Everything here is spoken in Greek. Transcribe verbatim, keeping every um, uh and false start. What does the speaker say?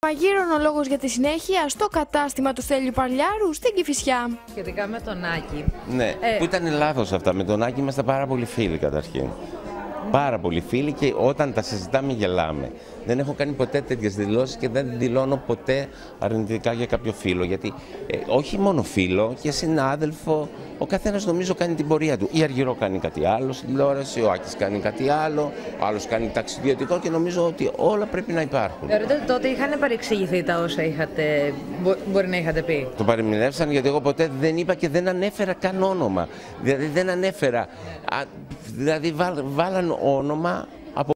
Μαγείρων ο λόγος για τη συνέχεια στο κατάστημα του Στέλιου Παρλιάρου στην Κηφισιά. Σχετικά με τον Άκη. Ναι, ε... που ήταν λάθος αυτά. Με τον Άκη είμαστε πάρα πολύ φίλοι καταρχήν. Πάρα πολύ φίλοι και όταν τα συζητάμε γελάμε. Δεν έχω κάνει ποτέ τέτοιες δηλώσεις και δεν δηλώνω ποτέ αρνητικά για κάποιο φίλο. Γιατί ε, όχι μόνο φίλο και συνάδελφο, ο καθένας νομίζω κάνει την πορεία του. Η Αργυρό κάνει κάτι άλλο στην τηλεόραση, ο Άκης κάνει κάτι άλλο, ο άλλος κάνει ταξιδιωτικό και νομίζω ότι όλα πρέπει να υπάρχουν. Θεωρείτε ότι τότε είχαν παρεξηγηθεί τα όσα είχατε, μπο, μπορεί να είχατε πει? Το παρεμηνεύσαν γιατί εγώ ποτέ δεν είπα και δεν ανέφερα καν όνομα. Δηλαδή δεν ανέφερα. Α, δηλαδή βάλ, βάλαν όνομα